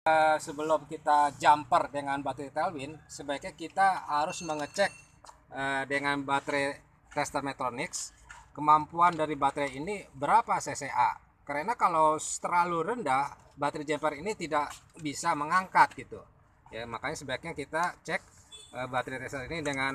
Sebelum kita jumper dengan baterai Tailwind, sebaiknya kita harus mengecek dengan baterai tester Metronics kemampuan dari baterai ini berapa cca. Karena kalau terlalu rendah, baterai jumper ini tidak bisa mengangkat gitu. Ya, makanya sebaiknya kita cek baterai tester ini dengan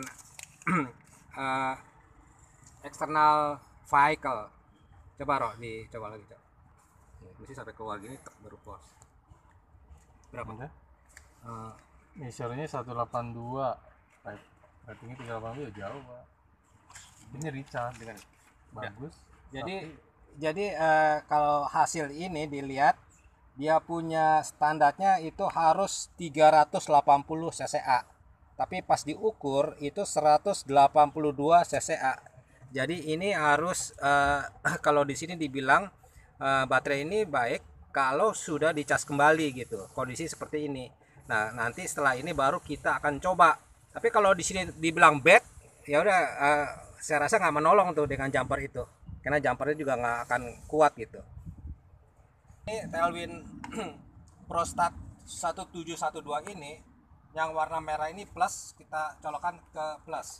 external vehicle. Coba Roh, dicoba lagi, coba. Mesti sampai keluar gini baru pos. Berapa? Misalnya 182, ratingnya 382 jauh Pak. Ini Richard dengan bagus. Jadi kalau hasil ini dilihat, dia punya standarnya itu harus 380 cca, tapi pas diukur itu 182 cca. Jadi ini harus kalau di sini dibilang baterai ini baik kalau sudah dicas kembali gitu, kondisi seperti ini. Nah, nanti setelah ini baru kita akan coba. Tapi kalau di sini dibilang bad, ya udah saya rasa nggak menolong tuh dengan jumper itu, karena jumpernya juga nggak akan kuat gitu. Ini Tailwind Prostat 1712 ini yang warna merah ini plus, kita colokan ke plus.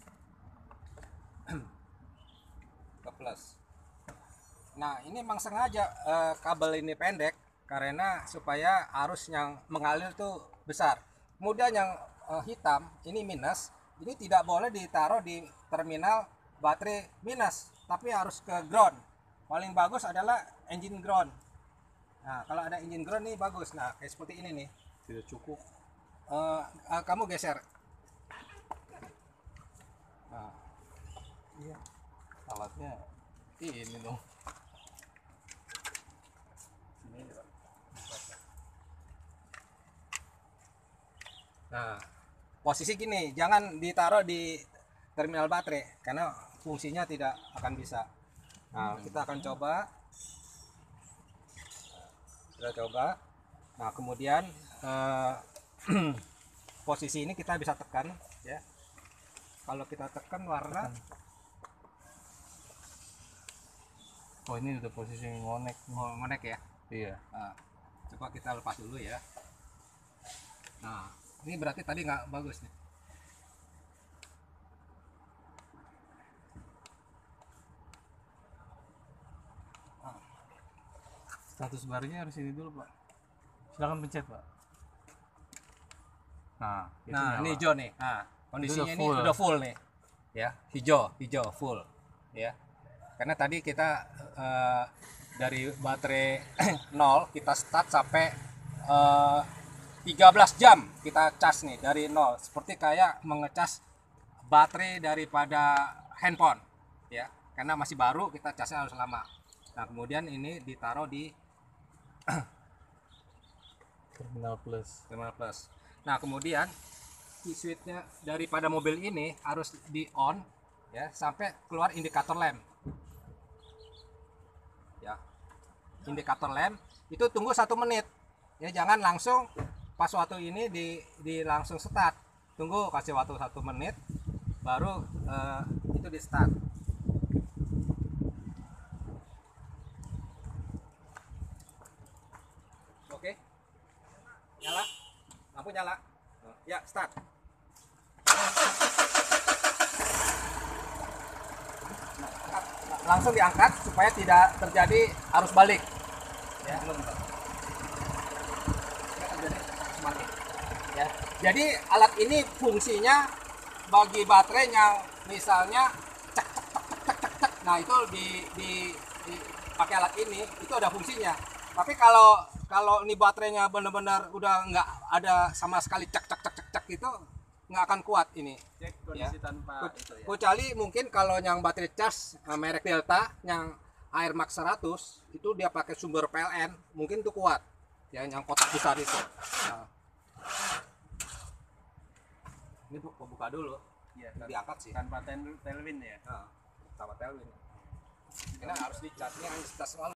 Ke plus. Nah, ini memang sengaja kabel ini pendek karena supaya arus yang mengalir tuh besar. Kemudian yang hitam ini minus, ini tidak boleh ditaruh di terminal baterai minus, tapi harus ke ground. Paling bagus adalah engine ground. Nah, kalau ada engine ground nih bagus. Nah, kayak seperti ini nih. Tidak cukup. Kamu geser. Nah, Iya. Alatnya ini dong. Nah, posisi gini, jangan ditaruh di terminal baterai karena fungsinya tidak akan bisa. Nah, kita akan coba. Kita coba. Nah, kemudian posisi ini kita bisa tekan, ya. Kalau kita tekan warna, Oh, ini udah posisi ngonek. oh, ngonek ya. Iya. Nah, coba kita lepas dulu ya. Nah, ini berarti tadi nggak bagus nih. Status barunya harus ini dulu Pak. Silakan pencet Pak. Nah, itu Nah, nyala. ini hijau nih. Nah, kondisinya ini full. udah full nih. Ya, hijau full. Ya. Karena tadi kita dari baterai 0 kita start sampai 13 jam kita cas nih dari 0. Seperti kayak mengecas baterai daripada handphone, ya. Karena masih baru, kita casnya harus lama. Nah, kemudian ini ditaruh di Terminal plus. terminal plus. Nah, kemudian key switch-nya daripada mobil ini harus di on, ya, sampai keluar indikator lem. Ya, indikator lem itu tunggu 1 menit, ya, jangan langsung pas waktu ini di langsung start. Tunggu, kasih waktu 1 menit baru itu di start. Oke, nyala, lampu nyala, ya, start. Langsung diangkat supaya tidak terjadi arus balik, ya. Ya. Jadi alat ini fungsinya bagi baterai yang misalnya cek cek cek cek cek cek, nah itu di pakai alat ini itu ada fungsinya. Tapi kalau ini baterainya benar-benar udah nggak ada sama sekali cek cek cek cek cek itu nggak akan kuat ini. Cek kondisi tanpa itu ya. Kecuali mungkin kalau yang baterai cas merek Delta yang Air Max 100 itu dia pakai sumber PLN, mungkin itu kuat. Ya, yang kotak besar itu. Nah. Ini buka dulu. Iya, Diangkat sih. tanpa tailwind ya. Nah, sama Tailwind. Karena harus dicas, ini harus dicas selalu.